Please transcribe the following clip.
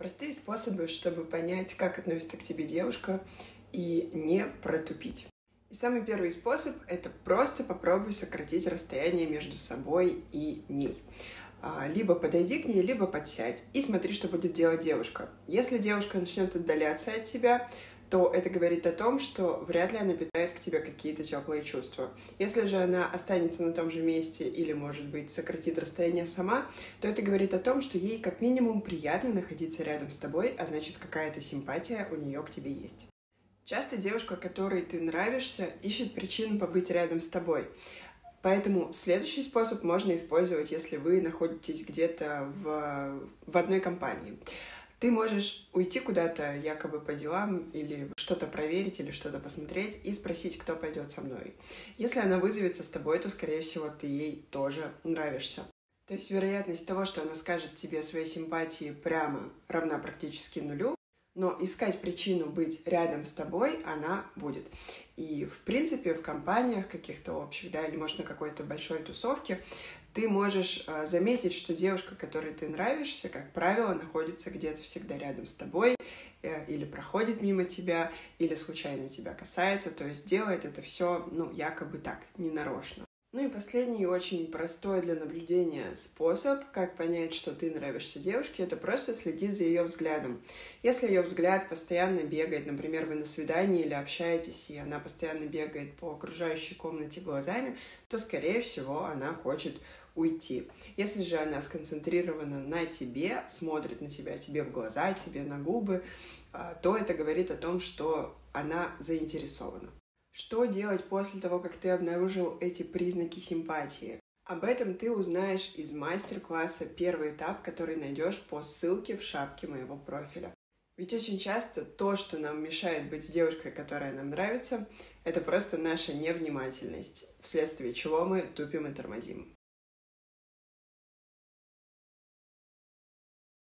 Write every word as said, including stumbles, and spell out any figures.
Простые способы, чтобы понять, как относится к тебе девушка, и не протупить. И самый первый способ — это просто попробуй сократить расстояние между собой и ней. А, Либо подойди к ней, либо подсядь, и смотри, что будет делать девушка. Если девушка начнет отдаляться от тебя, то это говорит о том, что вряд ли она питает к тебе какие-то теплые чувства. Если же она останется на том же месте или, может быть, сократит расстояние сама, то это говорит о том, что ей как минимум приятно находиться рядом с тобой, а значит, какая-то симпатия у нее к тебе есть. Часто девушка, которой ты нравишься, ищет причину побыть рядом с тобой. Поэтому следующий способ можно использовать, если вы находитесь где-то в, в одной компании. Ты можешь уйти куда-то якобы по делам или что-то проверить или что-то посмотреть и спросить, кто пойдет со мной. Если она вызовется с тобой, то, скорее всего, ты ей тоже нравишься. То есть вероятность того, что она скажет тебе свои симпатии прямо, равна практически нулю, но искать причину быть рядом с тобой она будет. И, в принципе, в компаниях каких-то общих, да, или, может, на какой-то большой тусовке, ты можешь э, заметить, что девушка, которой ты нравишься, как правило, находится где-то всегда рядом с тобой, э, или проходит мимо тебя, или случайно тебя касается, то есть делает это все, ну, якобы так, ненарочно. Ну и последний, очень простой для наблюдения способ, как понять, что ты нравишься девушке, это просто следить за ее взглядом. Если ее взгляд постоянно бегает, например, вы на свидании или общаетесь, и она постоянно бегает по окружающей комнате глазами, то, скорее всего, она хочет уйти. Если же она сконцентрирована на тебе, смотрит на тебя, тебе в глаза, тебе на губы, то это говорит о том, что она заинтересована. Что делать после того, как ты обнаружил эти признаки симпатии? Об этом ты узнаешь из мастер-класса «Первый этап», который найдешь по ссылке в шапке моего профиля. Ведь очень часто то, что нам мешает быть с девушкой, которая нам нравится, это просто наша невнимательность, вследствие чего мы тупим и тормозим.